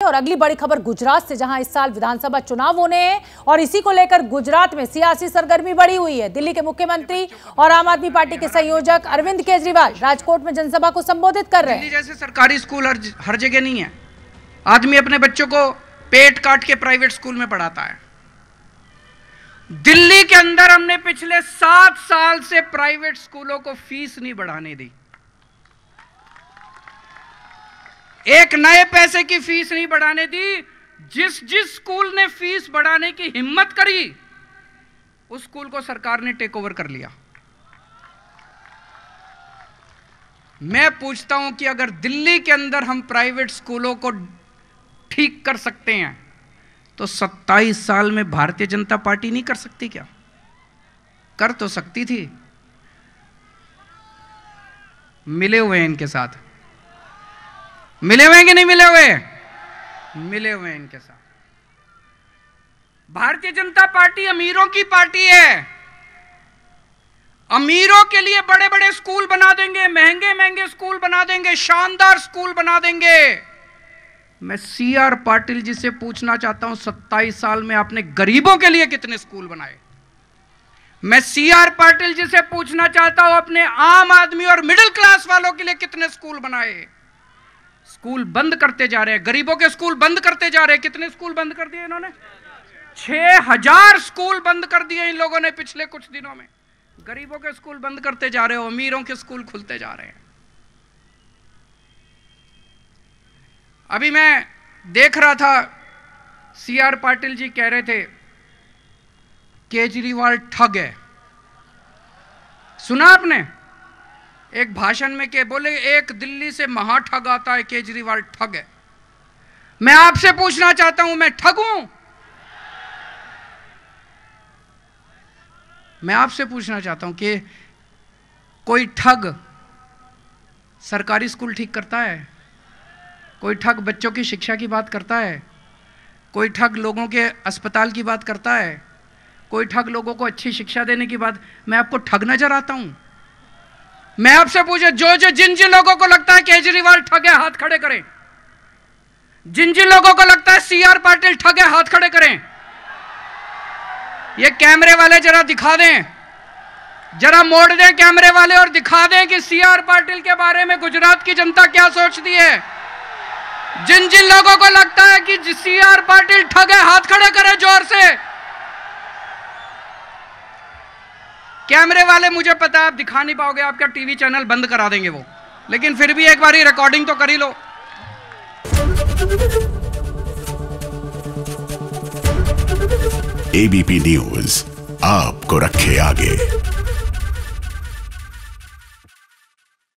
और अगली बड़ी खबर गुजरात से, जहां इस साल विधानसभा चुनाव होने हैं और इसी को लेकर गुजरात में सियासी सरगर्मी बढ़ी हुई है। दिल्ली के मुख्यमंत्री और आम आदमी पार्टी के संयोजक अरविंद केजरीवाल राजकोट में जनसभा को संबोधित कर रहे हैं। दिल्ली जैसे सरकारी स्कूल हर जगह नहीं है। आदमी अपने बच्चों को पेट काट के प्राइवेट स्कूल में पढ़ाता है। दिल्ली के अंदर हमने पिछले 7 साल से प्राइवेट स्कूलों को फीस नहीं बढ़ाने दी। एक नए पैसे की फीस नहीं बढ़ाने दी। जिस स्कूल ने फीस बढ़ाने की हिम्मत करी, उस स्कूल को सरकार ने टेक ओवर कर लिया। मैं पूछता हूं कि अगर दिल्ली के अंदर हम प्राइवेट स्कूलों को ठीक कर सकते हैं तो 27 साल में भारतीय जनता पार्टी नहीं कर सकती क्या? कर तो सकती थी। मिले हुए हैं इनके साथ, मिले हुए हैं कि नहीं मिले हुए? मिले हुए हैं इनके साथ। भारतीय जनता पार्टी अमीरों की पार्टी है। अमीरों के लिए बड़े बड़े स्कूल बना देंगे, महंगे महंगे स्कूल बना देंगे, शानदार स्कूल बना देंगे। मैं CR पाटिल जी से पूछना चाहता हूं, 27 साल में आपने गरीबों के लिए कितने स्कूल बनाए? मैं CR पाटिल जी से पूछना चाहता हूं, अपने आम आदमी और मिडिल क्लास वालों के लिए कितने स्कूल बनाए? स्कूल बंद करते जा रहे हैं, गरीबों के स्कूल बंद करते जा रहे हैं। कितने स्कूल बंद कर दिए इन्होंने? 6000 स्कूल बंद कर दिए इन लोगों ने पिछले कुछ दिनों में। गरीबों के स्कूल बंद करते जा रहे हो, अमीरों के स्कूल खुलते जा रहे हैं। अभी मैं देख रहा था, CR पाटिल जी कह रहे थे केजरीवाल ठग है। सुना आपने? एक भाषण में के बोले एक दिल्ली से महा ठग आता है, केजरीवाल ठग है। मैं आपसे पूछना चाहता हूं, मैं ठग हूं? मैं आपसे पूछना चाहता हूं कि कोई ठग सरकारी स्कूल ठीक करता है? कोई ठग बच्चों की शिक्षा की बात करता है? कोई ठग लोगों के अस्पताल की बात करता है? कोई ठग लोगों को अच्छी शिक्षा देने की बात? मैं आपको ठग नजर आता हूं? मैं आपसे पूछे, जिन लोगों को लगता है केजरीवाल ठग है, हाथ खड़े करें। जिन लोगों को लगता है CR पाटिल ठग है, हाथ खड़े करें। ये कैमरे वाले जरा दिखा दें, जरा मोड़ दें कैमरे वाले और दिखा दें कि CR पाटिल के बारे में गुजरात की जनता क्या सोचती है। जिन लोगों को लगता है कि CR पाटिल ठग है, हाथ खड़े करें जोर से। कैमरे वाले, मुझे पता है आप दिखा नहीं पाओगे, आपका टीवी चैनल बंद करा देंगे वो, लेकिन फिर भी एक बारी रिकॉर्डिंग तो कर ही लो। ABP न्यूज आपको रखे आगे।